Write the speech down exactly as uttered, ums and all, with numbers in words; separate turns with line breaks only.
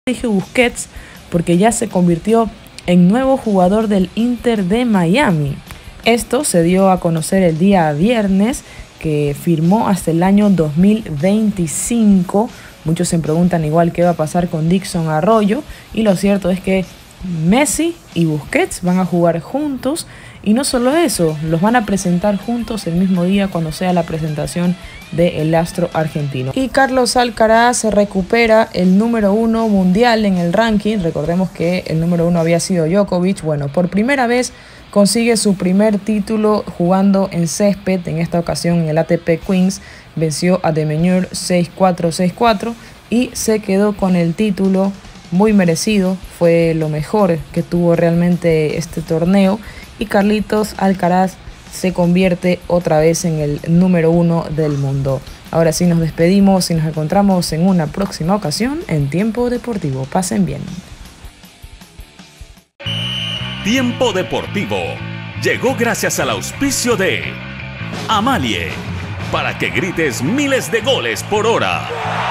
Sergio Busquets, porque ya se convirtió en nuevo jugador del Inter de Miami. Esto se dio a conocer el día viernes, que firmó hasta el año dos mil veinticinco. Muchos se preguntan igual qué va a pasar con Dixon Arroyo, y lo cierto es que Messi y Busquets van a jugar juntos, y no solo eso, los van a presentar juntos el mismo día cuando sea la presentación del astro argentino. Y Carlos Alcaraz recupera el número uno mundial en el ranking. Recordemos que el número uno había sido Djokovic. Bueno, por primera vez consigue su primer título jugando en césped, en esta ocasión en el A T P Queens. Venció a De Minaur seis cuatro, seis cuatro y se quedó con el título. Muy merecido, fue lo mejor que tuvo realmente este torneo, y Carlitos Alcaraz se convierte otra vez en el número uno del mundo. Ahora sí nos despedimos y nos encontramos en una próxima ocasión en Tiempo Deportivo. Pasen bien.
Tiempo Deportivo llegó gracias al auspicio de Amalie, para que grites miles de goles por hora.